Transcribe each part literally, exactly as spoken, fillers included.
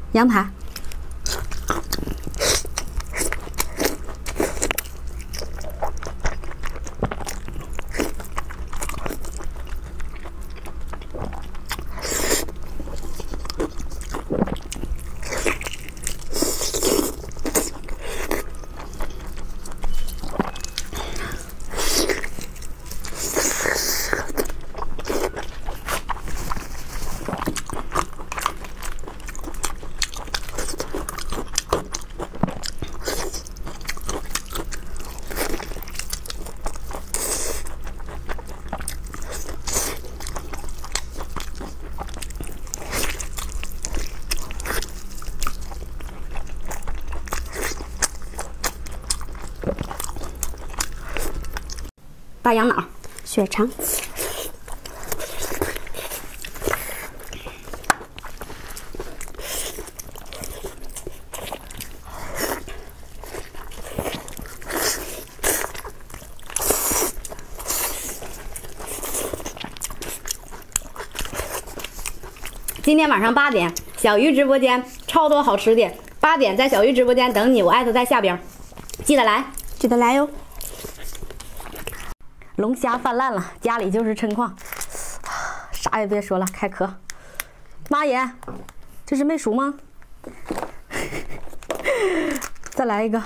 羊排。 大羊脑、血肠。今天晚上八点，小鱼直播间超多好吃的。八点在小鱼直播间等你，我艾特在下边，记得来，记得来哟。 龙虾泛滥了，家里就是抻矿，啥也别说了，开壳。妈耶，这是没熟吗？再来一个。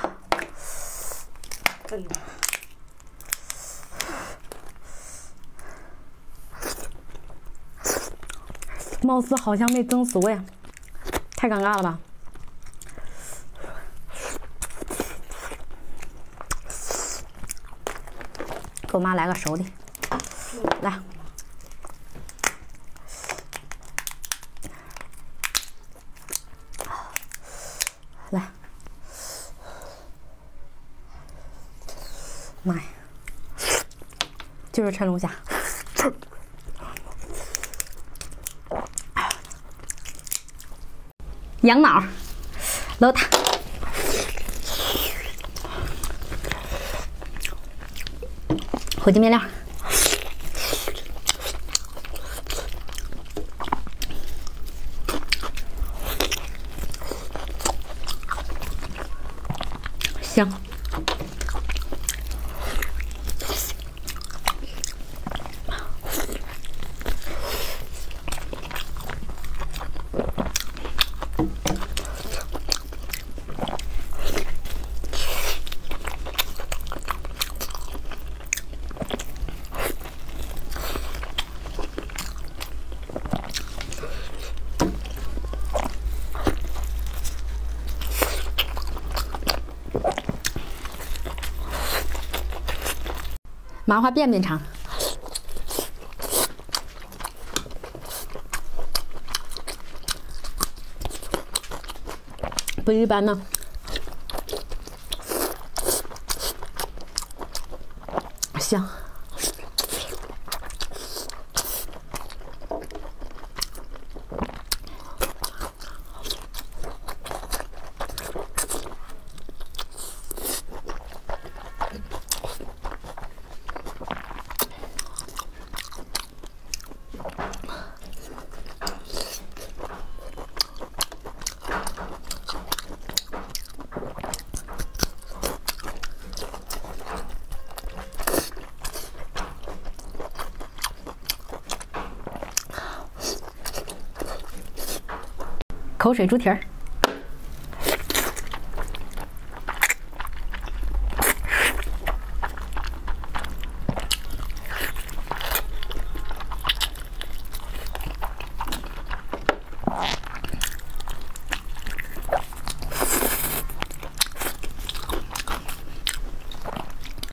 貌似好像没蒸熟呀，太尴尬了吧？给我妈来个熟的，来，来，妈呀，就是抻龙虾，羊脑，老大。 火鸡面料，香。麻花辫辫肠，不一般呢。香。口水猪蹄儿。